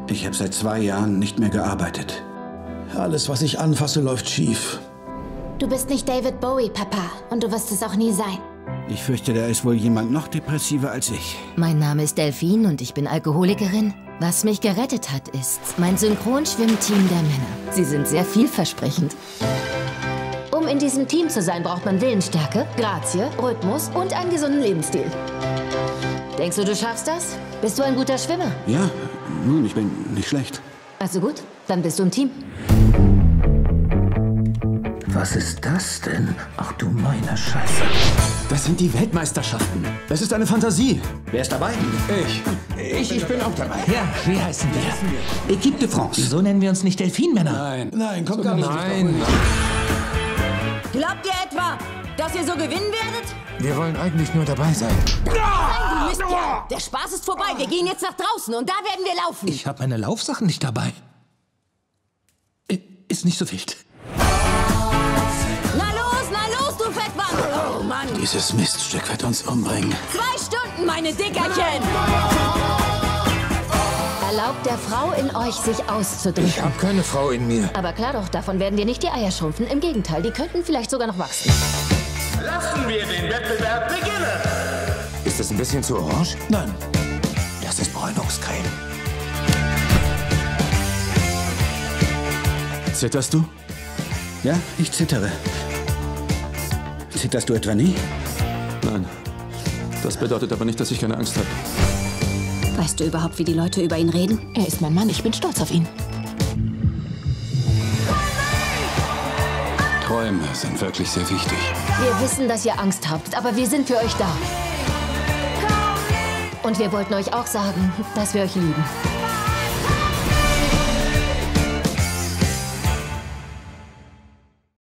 Ich habe seit 2 Jahren nicht mehr gearbeitet. Alles, was ich anfasse, läuft schief. Du bist nicht David Bowie, Papa. Und du wirst es auch nie sein. Ich fürchte, da ist wohl jemand noch depressiver als ich. Mein Name ist Delphine und ich bin Alkoholikerin. Was mich gerettet hat, ist mein Synchronschwimmteam der Männer. Sie sind sehr vielversprechend. Um in diesem Team zu sein, braucht man Willensstärke, Grazie, Rhythmus und einen gesunden Lebensstil. Denkst du, du schaffst das? Bist du ein guter Schwimmer? Ja, nun, ich bin nicht schlecht. Also gut, dann bist du im Team. Was ist das denn? Ach du meine Scheiße. Das sind die Weltmeisterschaften. Das ist eine Fantasie. Wer ist dabei? Ich bin auch dabei. Ja, wie heißen wir? Equipe de France. Wieso nennen wir uns nicht Delfinmänner? Nein. Nein, kommt gar nicht. Nein. Glaubt ihr etwa, dass ihr so gewinnen werdet? Wir wollen eigentlich nur dabei sein. Nein, du Mistkerl! Der Spaß ist vorbei. Wir gehen jetzt nach draußen und da werden wir laufen. Ich habe meine Laufsachen nicht dabei. Ist nicht so wild. Na los, du Fettwand! Oh Mann! Dieses Miststück wird uns umbringen. 2 Stunden, meine Dickerchen! Erlaubt der Frau in euch, sich auszudrücken. Ich habe keine Frau in mir. Aber klar doch, davon werden dir nicht die Eier schrumpfen. Im Gegenteil, die könnten vielleicht sogar noch wachsen. Lassen wir den Wettbewerb beginnen! Ist das ein bisschen zu orange? Nein, das ist Bräunungscreme. Zitterst du? Ja, ich zittere. Zitterst du etwa nie? Nein. Das bedeutet aber nicht, dass ich keine Angst habe. Weißt du überhaupt, wie die Leute über ihn reden? Er ist mein Mann, ich bin stolz auf ihn. Träume sind wirklich sehr wichtig. Wir wissen, dass ihr Angst habt, aber wir sind für euch da. Und wir wollten euch auch sagen, dass wir euch lieben.